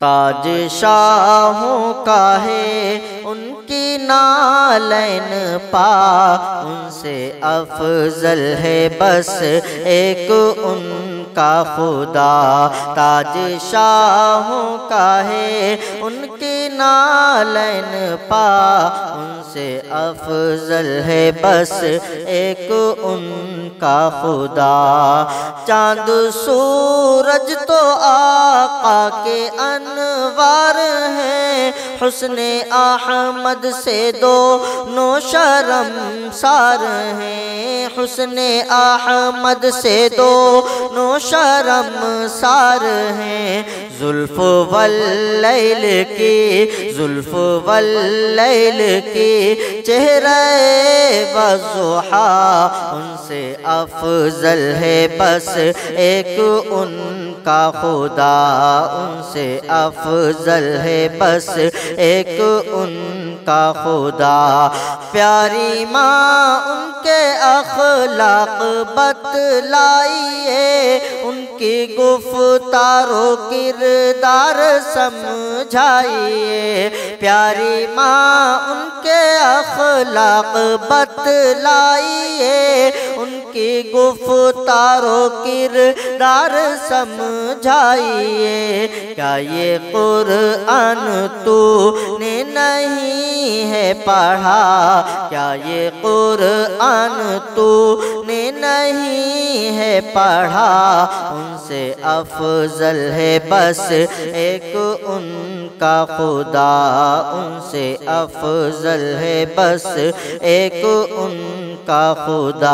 تاج شاہوں کا ہے ان کی نالین پا، ان سے افضل ہے بس ایک ان کا خدا۔ تاج شاہوں کا ہے ان کی نالین پا، ان سے افضل ہے بس ایک ان کا خدا۔ چاند سورج تو آقا کے انوار ہیں، حسن احمد سے دونوں شرمسار ہیں، حسن احمد سے دونوں شرمسار ہیں۔ زلف واللیل کی، زلف واللیل کی چہرہ والضحیٰ، ان سے افضل ہے بس ایک ان کا خدا، ان سے افضل ہے بس ایک ان کا خدا۔ پیاری ماں ان کے اخلاق بتلائیے، ان کی گفتار و کردار سمجھائیے۔ پیاری ماں ان کے اخلاق بتلائیے، ان کی گفتار و کردار سمجھائیے۔ کیا یہ قرآن تو نے نہیں ہے پڑھا، کیا یہ قرآن تو نے نہیں ہے پڑھا، ان سے افضل ہے بس ایک ان کا خدا، ان سے افضل ہے بس ایک ان کا خدا۔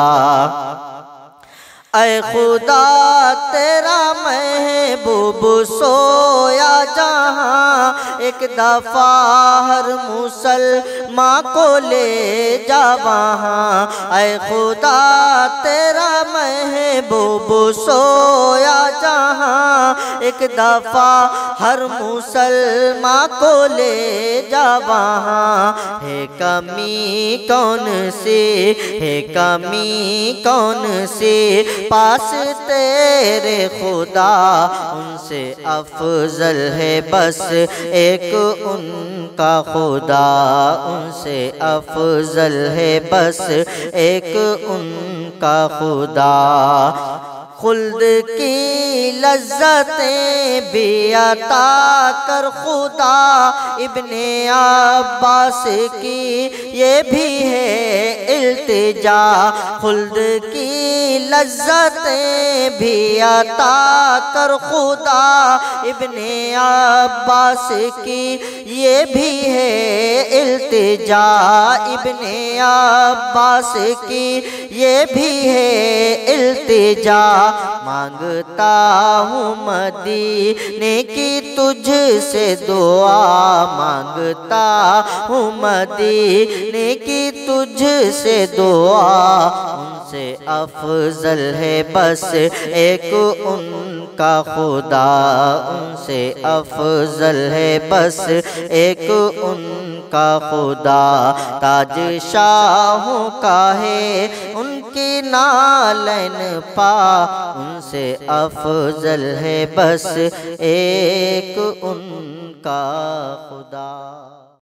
اے خدا تیرا محبوب سویا جہاں، ایک دفعہ ہر مسلمان کو لے جا وہاں۔ اے خدا تیرا محبوب سویا جہاں، ایک دفعہ ہر مسلمان کو لے جا وہاں۔ ہے کمی کون سی، ہے کمی کون سی پاس تیرے خدا، ان سے افضل ہے بس ایک ان کا خدا، ان سے افضل ہے بس ایک ان کا خدا۔ خلد کی لذتیں بھی عطا کر خدا، ابن عباس کی یہ بھی ہے التجا۔ خلد کی لذتیں بھی عطا کر خدا، ابن عباس کی یہ بھی ہے التجا، ابن عباس کی یہ بھی ہے التجا۔ مانگتا ہوں مدینے کی تجھ سے دعا، مانگتا ہوں مدینے کی تجھ سے دعا، ان سے افضل ہے بس ایک ان کا خدا، ان سے افضل ہے بس ایک ان کا خدا۔ تاج شاہوں کا ہے ان کی نالین پا، ان سے افضل ہے بس ایک ان کا خدا۔